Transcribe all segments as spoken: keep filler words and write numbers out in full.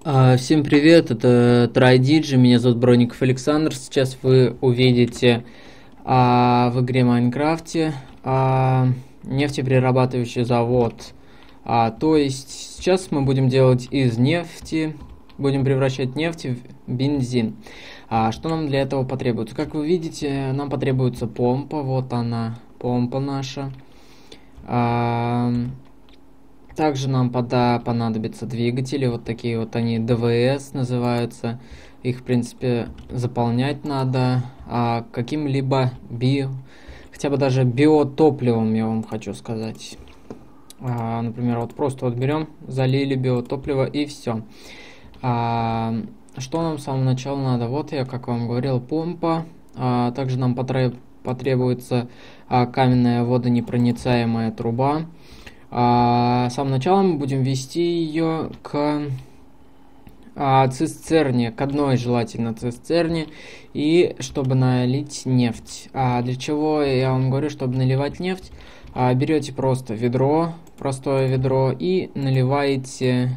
А, Всем привет, это TryDigi, меня зовут Броников Александр. Сейчас вы увидите а, в игре Майнкрафте а, нефтеперерабатывающий завод. А, то есть сейчас мы будем делать из нефти, будем превращать нефть в бензин. А, что нам для этого потребуется? Как вы видите, нам потребуется помпа, вот она, помпа наша. А, Также нам пода понадобятся двигатели, вот такие вот они, ДВС называются. Их, в принципе, заполнять надо а, каким-либо био, хотя бы даже биотопливом, я вам хочу сказать. А, например, вот просто вот берем, залили биотопливо и все. А, что нам с самого начала надо? Вот я, как вам говорил, помпа. А, также нам потреб потребуется а, каменная водонепроницаемая труба. А, самым началом мы будем вести ее к а, цистерне, к одной желательно цистерне, и чтобы налить нефть. А для чего я вам говорю, чтобы наливать нефть? А, берете просто ведро, простое ведро, и наливаете...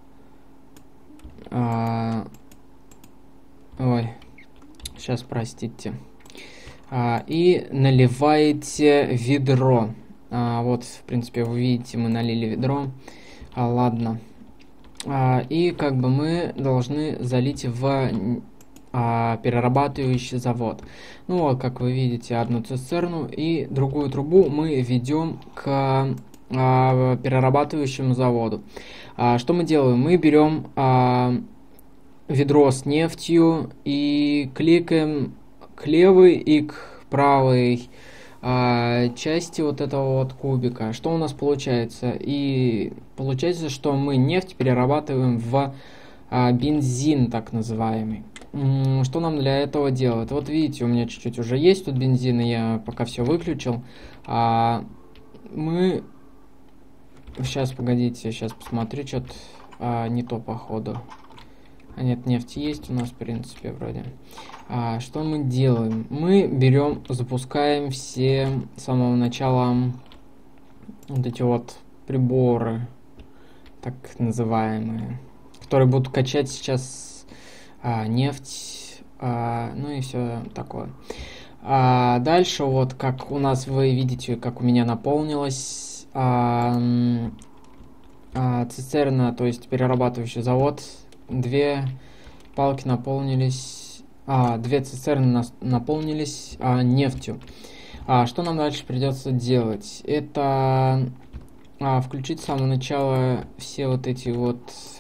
А, ой, сейчас, простите. А, и наливаете ведро. А, вот, в принципе, вы видите, мы налили ведро. А, ладно. А, и как бы мы должны залить в а, перерабатывающий завод. Ну вот, как вы видите, одну цистерну и другую трубу мы ведем к а, перерабатывающему заводу. А, что мы делаем? Мы берем а, ведро с нефтью и кликаем к левой и к правой А, части вот этого вот кубика. Что у нас получается? И получается, что мы нефть перерабатываем в а, бензин, так называемый. М, Что нам для этого делать? Вот видите, у меня чуть-чуть уже есть тут бензин, и я пока все выключил. А, мы... Сейчас, погодите, сейчас посмотрю, что-то а, не то походу. А нет, нефть есть у нас, в принципе, вроде. А, что мы делаем? Мы берем, запускаем все с самого начала вот эти вот приборы, так называемые, которые будут качать сейчас а, нефть, а, ну и все такое. А дальше вот, как у нас, вы видите, как у меня наполнилась а, а, цистерна, то есть перерабатывающий завод. Две палки наполнились, а, две цистерны нас, наполнились а, нефтью. А, что нам дальше придется делать? Это а, включить с самого начала все вот эти вот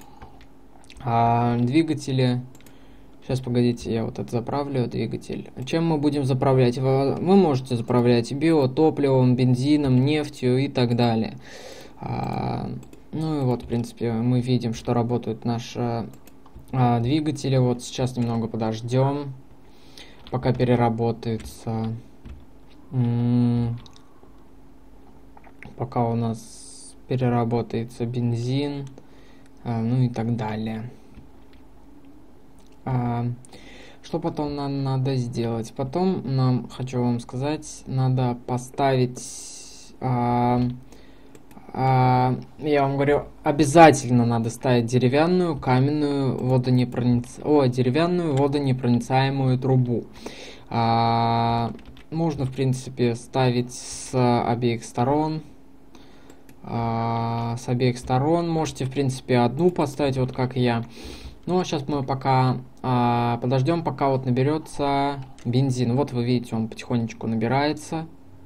а, двигатели. Сейчас, погодите, я вот это заправлю, двигатель. Чем мы будем заправлять? Вы, вы можете заправлять биотопливом, бензином, нефтью и так далее. А, ну и вот, в принципе, мы видим, что работают наши а, двигатели. Вот сейчас немного подождем, пока переработается. М-м- пока у нас переработается бензин, а, ну и так далее. А, что потом нам надо сделать? Потом нам, хочу вам сказать, надо поставить... А, а, я вам говорю, обязательно надо ставить деревянную, каменную, водонепрониц... О, деревянную водонепроницаемую трубу. А, можно, в принципе, ставить с обеих сторон. А, с обеих сторон можете, в принципе, одну поставить, вот как я. Ну, а сейчас мы пока а, подождем, пока вот наберется бензин. Вот вы видите, он потихонечку набирается.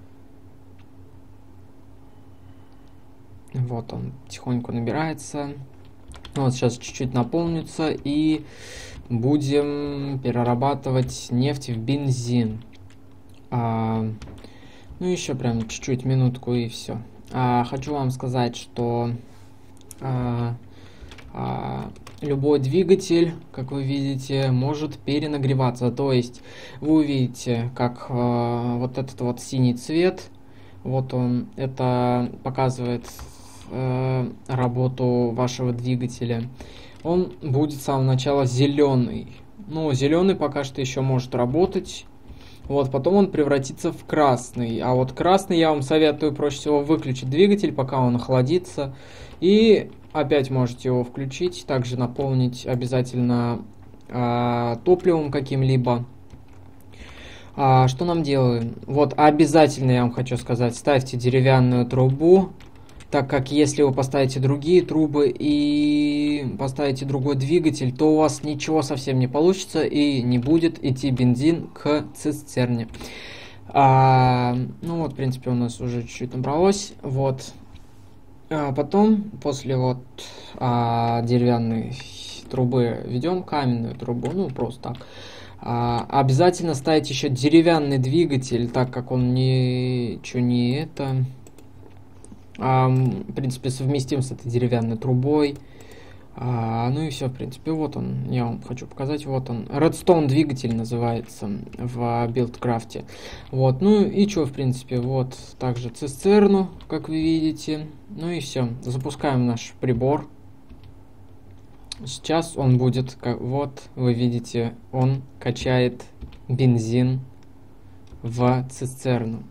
Вот он тихонько набирается. Вот сейчас чуть-чуть наполнится, и будем перерабатывать нефть в бензин. А, ну, еще прям чуть-чуть, минутку, и все. А, хочу вам сказать, что а, а, любой двигатель, как вы видите, может перенагреваться. То есть вы увидите, как а, вот этот вот синий цвет, вот он, это показывает э, работу вашего двигателя. Он будет с самого начала зеленый. Ну, зеленый пока что еще может работать. Вот, потом он превратится в красный. А вот красный я вам советую проще всего выключить двигатель, пока он охладится. И опять можете его включить, также наполнить обязательно э, топливом каким-либо. А, что нам делаем? Вот обязательно я вам хочу сказать, ставьте деревянную трубу, так как если вы поставите другие трубы и поставите другой двигатель, то у вас ничего совсем не получится и не будет идти бензин к цистерне. А, ну вот, в принципе, у нас уже чуть-чуть набралось. Вот. А потом, после вот а, деревянной трубы ведем каменную трубу, ну просто так. А, обязательно ставить еще деревянный двигатель, так как он ничего не это, а, в принципе, совместим с этой деревянной трубой. А, ну и все, в принципе, вот он, я вам хочу показать, вот он, Redstone двигатель называется в билдкрафте. Вот, ну и что, в принципе, вот также цистерну, как вы видите. Ну и все, запускаем наш прибор. Сейчас он будет, как, вот, вы видите, он качает бензин в цистерну.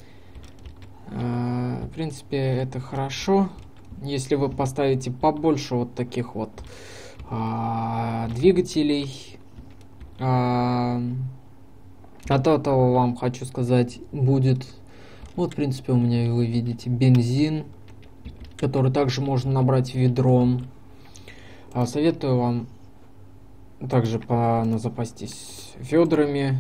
А, в принципе, это хорошо. Если вы поставите побольше вот таких вот а, двигателей, а, от этого вам хочу сказать, будет, вот, в принципе, у меня, вы видите, бензин, который также можно набрать ведром. Советую вам также запастись ведрами.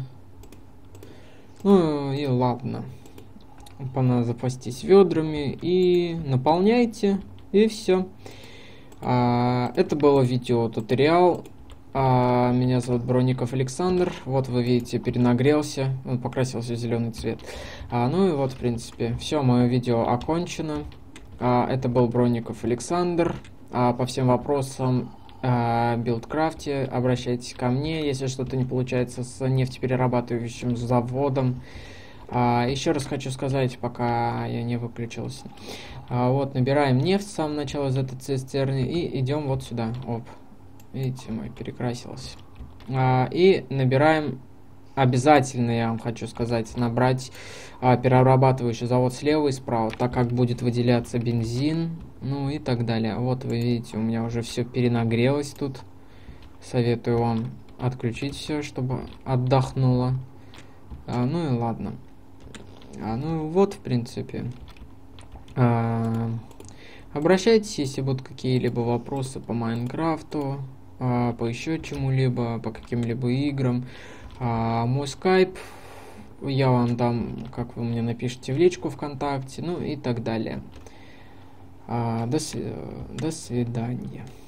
Ну и ладно. Запастись ведрами и наполняйте. И все. Это было видео туториал. Меня зовут Бронников Александр. Вот вы видите, перенагрелся. Он покрасился в зеленый цвет. Ну и вот, в принципе, все, мое видео окончено. Это был Бронников Александр. А по всем вопросам о билдкрафте обращайтесь ко мне, если что-то не получается с нефтеперерабатывающим заводом. А, еще раз хочу сказать, пока я не выключился. А, вот, набираем нефть с самого начала из этой цистерны и идем вот сюда. Оп, видите, мой перекрасился. А, и набираем, обязательно, я вам хочу сказать, набрать а, перерабатывающий завод слева и справа, так как будет выделяться бензин. Ну и так далее. Вот вы видите, у меня уже все перенагрелось тут. Советую вам отключить все, чтобы отдохнуло. А, ну и ладно. А, ну вот, в принципе. А, обращайтесь, если будут какие-либо вопросы по Майнкрафту, а, по еще чему-либо, по каким-либо играм. А, мой скайп я вам дам, как вы мне напишите в личку ВКонтакте, ну и так далее. А, до, до свидания.